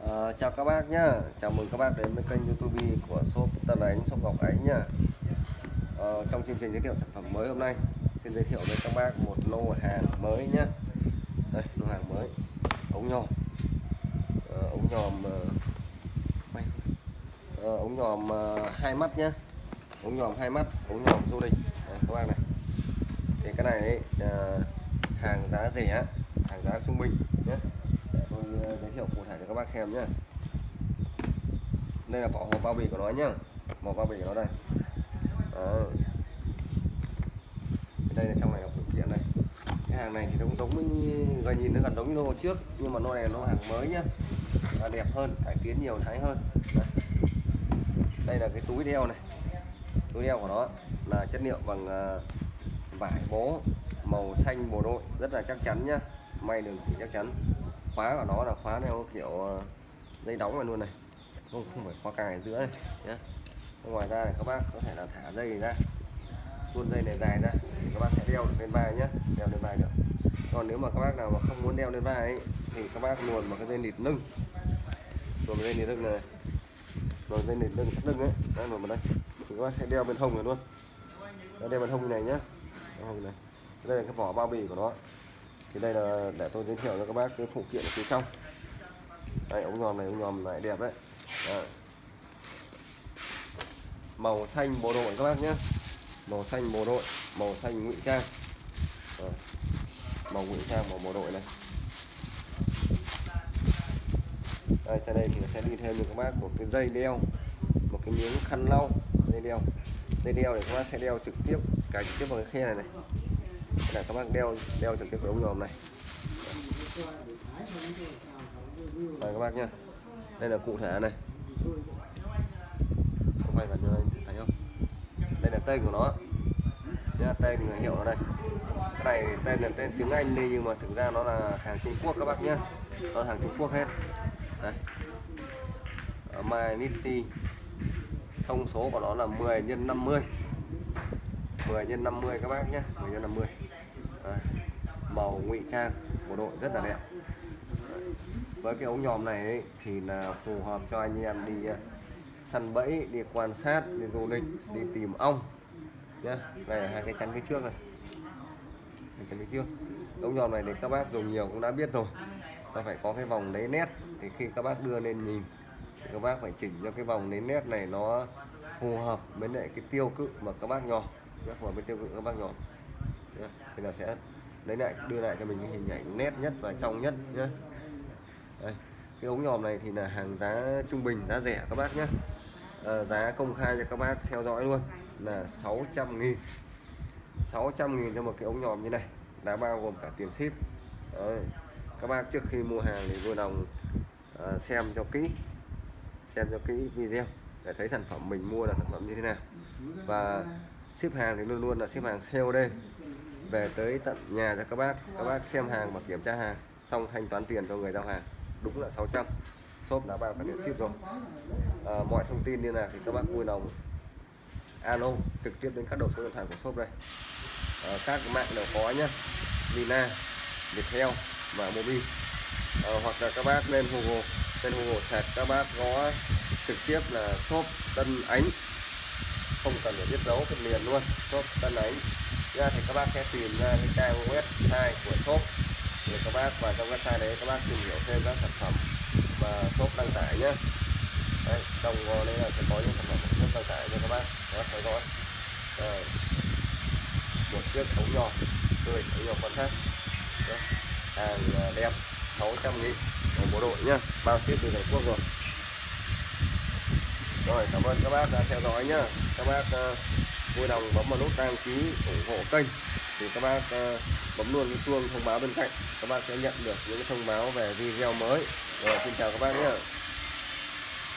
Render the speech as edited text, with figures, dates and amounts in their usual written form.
Chào các bác nhá, chào mừng các bác đến với kênh YouTube của shop Tân Ánh, shop Ngọc Ánh nhá. Trong chương trình giới thiệu sản phẩm mới hôm nay, xin giới thiệu với các bác một lô hàng mới nhá. Đây, lô hàng mới, ống nhòm, ống nhòm ống nhòm 2 mắt nhá, ống nhòm 2 mắt, ống nhòm du lịch. Đây, các bác này, thì cái này ấy, hàng giá rẻ, hàng giá trung bình nhé. Tôi giới thiệu cụ thể cho các bác xem nhé. Đây là vỏ hộp bao bì của nó nhá, vỏ bao bì của nó đây. Đây là trong này là phụ kiện này. Cái hàng này thì nó cũng giống với, gần nhìn nó gần giống như lô trước, nhưng mà lô này là lô hàng mới nhá, và đẹp hơn, cải tiến nhiều thái hơn. Đây là cái túi đeo này, túi đeo của nó là chất liệu bằng vải bố màu xanh bộ đội, rất là chắc chắn nhá, may đường chỉ chắc chắn. Khóa của nó là khóa theo kiểu dây đóng vào luôn này, không phải khóa cài ở giữa này nhé. Ngoài ra thì các bác có thể là thả dây ra, tuôn dây này dài ra thì các bác sẽ đeo được lên vai nhé, đeo lên vai được. Còn nếu mà các bác nào mà không muốn đeo lên vai ấy, thì các bác luồn vào cái dây nịt lưng, luồn vào dây nịt lưng này, luồn dây nịt lưng thắt lưng ấy, đó, luồn vào đây thì các bác sẽ đeo bên hông này luôn, đeo bên hông như này nhá, hông này. Đây là cái vỏ bao bì của nó. Thì đây là để tôi giới thiệu cho các bác cái phụ kiện ở phía trong. Đây, ống nhòm này, ống nhòm này đẹp đấy. Màu xanh bộ đội các bác nhé, màu xanh bộ đội, màu xanh ngụy trang. Màu ngụy trang, màu bộ đội này. Đây, trên đây thì sẽ đi thêm cho các bác một cái dây đeo, một cái miếng khăn lau, dây đeo. Dây đeo này các bác sẽ đeo trực tiếp, cài trực tiếp vào cái khe này này. Đây là các bác đeo trực tiếp vào ống nhòm này. Đây các bác nhá, đây là cụ thể này, không phải gần như anh thấy không? Đây là tên của nó nhá, tên người hiệu nó đây. Cái này tên là tên tiếng Anh đi, nhưng mà thực ra nó là hàng Trung Quốc các bác nhé, nó là hàng Trung Quốc hết. Đây, Manity, thông số của nó là 10 x 50, 10 x 50 các bác nhé, 10 x 50. Đây, màu ngụy trang bộ đội rất là đẹp. Với cái ống nhòm này ấy, thì là phù hợp cho anh em đi săn bẫy, đi quan sát, đi du lịch, đi tìm ong nhá. Đây là hai cái chắn phía trước này, hai chắn phía trước. Ống nhòm này thì các bác dùng nhiều cũng đã biết rồi, nó phải có cái vòng lấy nét. Thì khi các bác đưa lên nhìn thì các bác phải chỉnh cho cái vòng lấy nét này nó phù hợp với lại cái tiêu cự mà các bác nhòm, phù hợp với tiêu cự các bác nhòm nhá. Thì là sẽ lấy lại, đưa lại cho mình cái hình ảnh nét nhất và trong nhất nhé. Đây, cái ống nhòm này thì là hàng giá trung bình, giá rẻ các bác nhé. Giá công khai cho các bác theo dõi luôn là 600.000, 600.000 cho một cái ống nhòm như này, đã bao gồm cả tiền ship. Đấy, các bác trước khi mua hàng thì vui lòng xem cho kỹ video để thấy sản phẩm mình mua là sản phẩm như thế nào. Và ship hàng thì luôn luôn là ship hàng COD về tới tận nhà cho các bác xem hàng và kiểm tra hàng xong thanh toán tiền cho người giao hàng, đúng là 600. Shop đã bao cả tiền ship rồi. Mọi thông tin như nào thì các bác vui lòng alo trực tiếp đến các đầu số điện thoại của shop đây. Các mạng đều có nhé, Vina, Viettel và Mobi. Hoặc là các bác lên Google, search các bác có trực tiếp là shop Tân Ánh, không cần phải viết dấu cái liền luôn, shop Tân Ánh ra thì các bác sẽ tìm ra cái trang website của shop. Thì các bác vào trong website đấy các bác tìm hiểu thêm các sản phẩm và shop đăng tải nhé. Đấy, trong đây là sẽ có những sản phẩm shop đăng tải cho các bác theo dõi. Một chiếc ống nhòm tươi, ống nhòm quan sát, hàng đẹp, 600.000 ở bộ đội nhá, bao ship từ Hàn Quốc rồi. Rồi, cảm ơn các bác đã theo dõi nhá. Các bác vui lòng bấm vào nút đăng ký ủng hộ kênh, thì các bác bấm luôn cái chuông thông báo bên cạnh, các bác sẽ nhận được những thông báo về video mới. Rồi, xin chào các bác nhé.